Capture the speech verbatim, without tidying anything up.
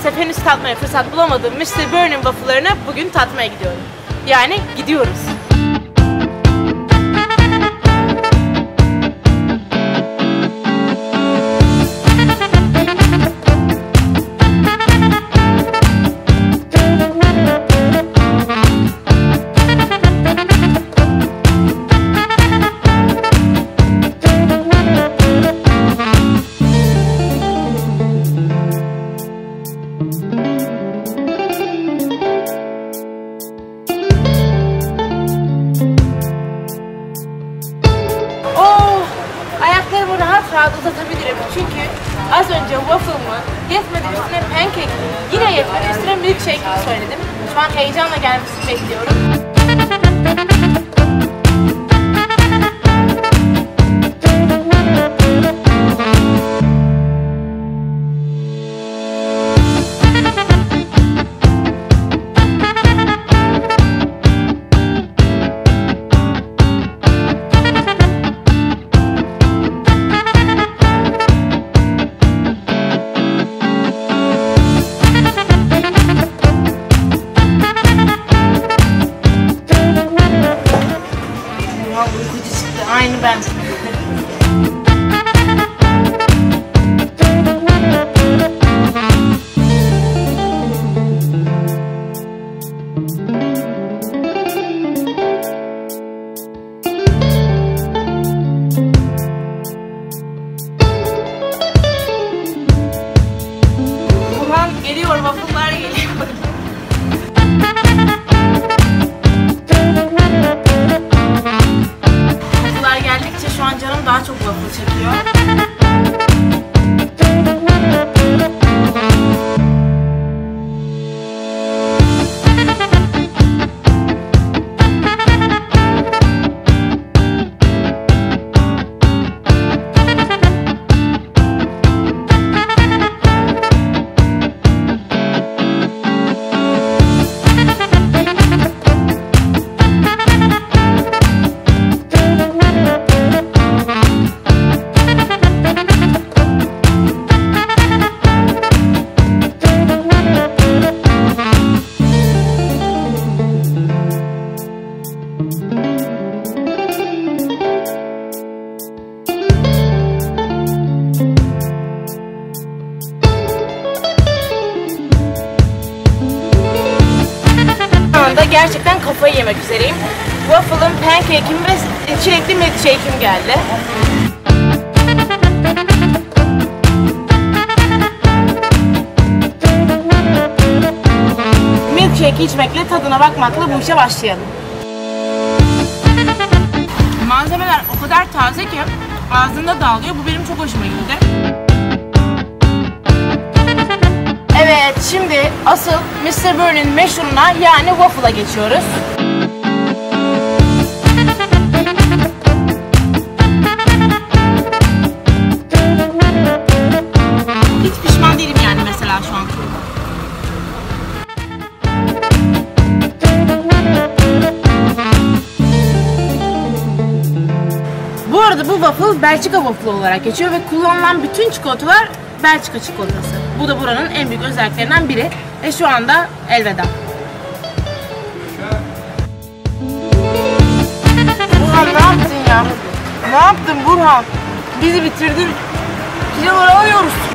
maalesef henüz tatmaya fırsat bulamadığım mister Burry'nin waffle'larını bugün tatmaya gidiyorum. Yani gidiyoruz. Rahat uzatabilirim çünkü az önce waffle'ımı yetmedi üstüne pancake, yine yetmedi üstüne milkshake söyledim. Şu an heyecanla gelmesini bekliyorum. Aynı ben. Burhan geliyor, waffle'lar geliyor. Geldikçe şu an canım daha çok waffle çekiyor. Gerçekten kafayı yemek üzereyim. Waffle'ım, pancake'im ve çilekli milkshake'im geldi. Milkshake içmekle, tadına bakmakla bu işe başlayalım. Malzemeler o kadar taze ki ağzında dağılıyor. Bu benim çok hoşuma gitti. Evet, şimdi asıl mister Burry'nin meşhuruna yani waffle'a geçiyoruz. Hiç pişman değilim yani mesela şu an. Bu arada bu waffle Belçika waffle olarak geçiyor ve kullanılan bütün çikolatalar Belçika çikolatası. Bu da buranın en büyük özelliklerinden biri. Ve şu anda elveda. Burhan ne yaptın ya? Ne yaptın Burhan? Bizi bitirdin. Kiloları alıyoruz.